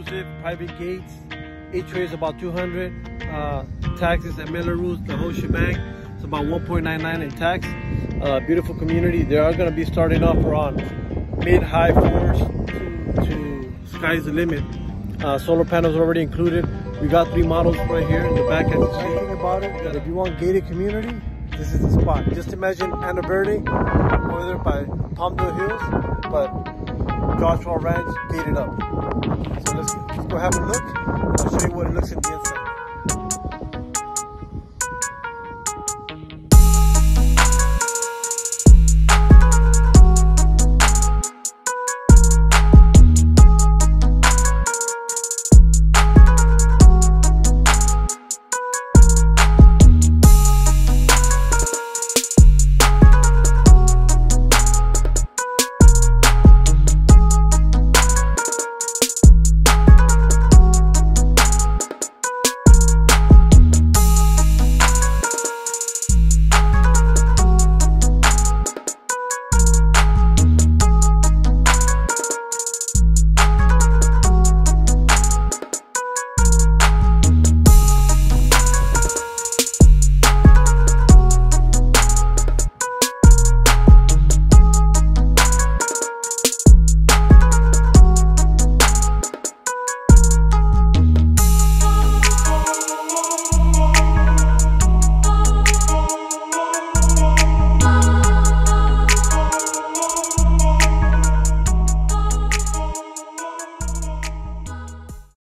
exclusive, private gates. HOA is about 200. Taxes and mailer rules, the whole shebang. It's about 1.99 in tax. Beautiful community. They are going to be starting off around mid-high fours to sky's the limit. Solar panels are already included. We got 3 models right here in the back. As you see. The nice thing about it, that if you want gated community, this is the spot. Just imagine Ana Verde over there by Palmdale Hills, but Joshua Ranch gated up. So let's go have a look. I'll show you what it looks at the inside.